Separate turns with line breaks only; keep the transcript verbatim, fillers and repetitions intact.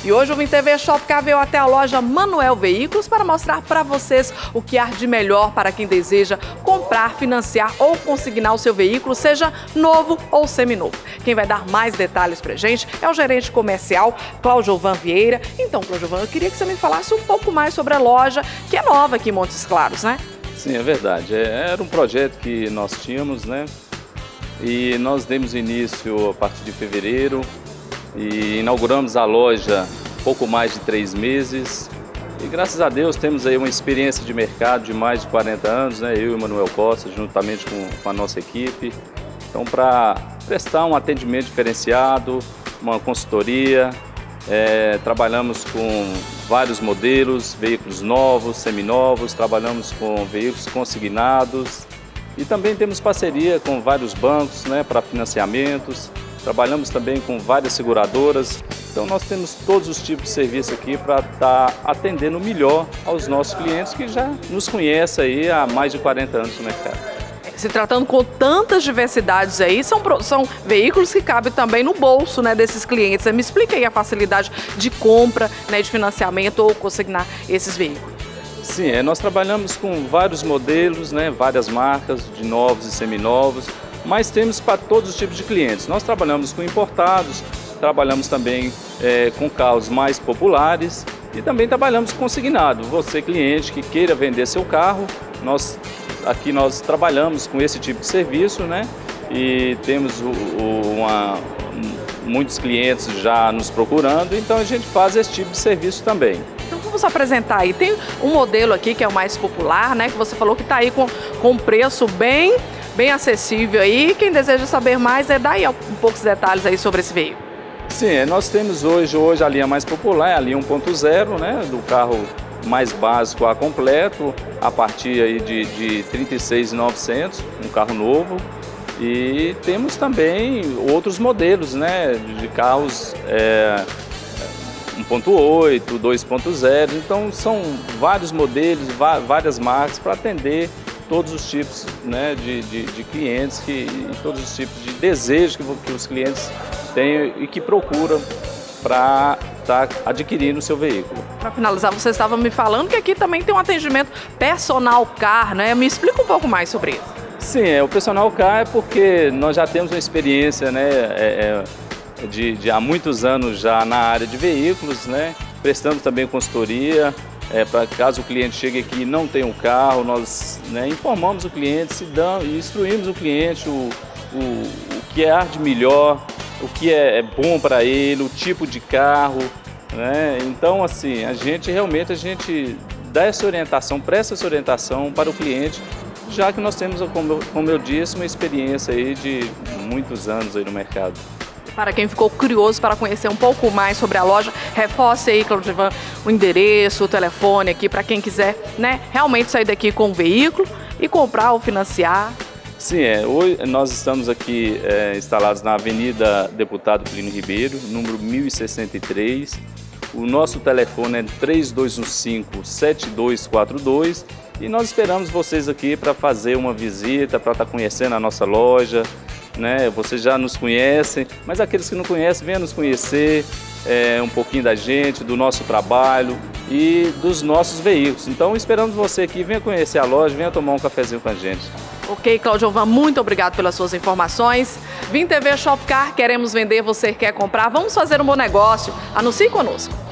E hoje o Vim T V Shopcar veio até a loja Manuel Veículos para mostrar para vocês o que há de melhor para quem deseja comprar, financiar ou consignar o seu veículo, seja novo ou seminovo. Quem vai dar mais detalhes pra gente é o gerente comercial, Claudiovan Vieira. Então, Claudiovan, eu queria que você me falasse um pouco mais sobre a loja, que é nova aqui em Montes Claros, né?
Sim, é verdade. Era um projeto que nós tínhamos, né? E nós demos início a partir de fevereiro e inauguramos a loja pouco mais de três meses. E graças a Deus temos aí uma experiência de mercado de mais de quarenta anos, né? Eu e o Manuel Costa, juntamente com, com a nossa equipe. Então, para prestar um atendimento diferenciado, uma consultoria, é, trabalhamos com vários modelos, veículos novos, seminovos, trabalhamos com veículos consignados e também temos parceria com vários bancos, né, para financiamentos, trabalhamos também com várias seguradoras. Então nós temos todos os tipos de serviço aqui para estar atendendo melhor aos nossos clientes que já nos conhecem aí há mais de quarenta anos no mercado.
Se tratando com tantas diversidades aí, são, são veículos que cabem também no bolso, né, desses clientes. Me explica aí a facilidade de compra, né, de financiamento ou consignar esses veículos.
Sim, é, nós trabalhamos com vários modelos, né, várias marcas de novos e seminovos, mas temos para todos os tipos de clientes. Nós trabalhamos com importados, trabalhamos também é, com carros mais populares e também trabalhamos com consignado. Você, cliente que queira vender seu carro, nós aqui nós trabalhamos com esse tipo de serviço, né? E temos o, o, uma, muitos clientes já nos procurando, então a gente faz esse tipo de serviço também.
Então vamos apresentar aí. Tem um modelo aqui que é o mais popular, né? Que você falou que está aí com, com um preço bem, bem acessível aí. Quem deseja saber mais, é dar aí um poucos detalhes aí sobre esse veículo.
Sim, nós temos hoje, hoje a linha mais popular, é a linha um ponto zero, né? Do carro mais básico a completo, a partir aí de, de trinta e seis mil e novecentos, um carro novo. E temos também outros modelos, né, de carros é, um ponto oito, dois ponto zero, então são vários modelos, várias marcas para atender todos os tipos, né, de, de, de clientes que, e todos os tipos de desejos que, que os clientes têm e que procuram para estar tá adquirindo o seu veículo.
Para finalizar, você estava me falando que aqui também tem um atendimento personal car, né? Me explica um pouco mais sobre isso.
Sim, é, o personal car é porque nós já temos uma experiência, né, é, é, de, de há muitos anos já na área de veículos, né? Prestamos também consultoria, é, para caso o cliente chegue aqui e não tenha um carro, nós, né, informamos o cliente, se dão, e instruímos o cliente o, o, o que há de melhor, o que é, é bom para ele, o tipo de carro, né? Então, assim, a gente realmente a gente dá essa orientação, presta essa orientação para o cliente, já que nós temos, como eu, como eu disse, uma experiência aí de muitos anos aí no mercado.
Para quem ficou curioso para conhecer um pouco mais sobre a loja, reforce aí, Claudiovan, o endereço, o telefone aqui, para quem quiser, né, realmente sair daqui com o veículo e comprar ou financiar.
Sim, é, hoje nós estamos aqui é, instalados na Avenida Deputado Plínio Ribeiro, número mil e sessenta e três. O nosso telefone é três dois um cinco, sete dois quatro dois e nós esperamos vocês aqui para fazer uma visita, para estar conhecendo a nossa loja, né? Vocês já nos conhecem, mas aqueles que não conhecem, venham nos conhecer é, um pouquinho da gente, do nosso trabalho e dos nossos veículos. Então esperamos você aqui, venha conhecer a loja, venha tomar um cafezinho com a gente.
Ok, Claudiovan, muito obrigado pelas suas informações. Vim T V Shopcar, queremos vender, você quer comprar, vamos fazer um bom negócio. Anuncie conosco.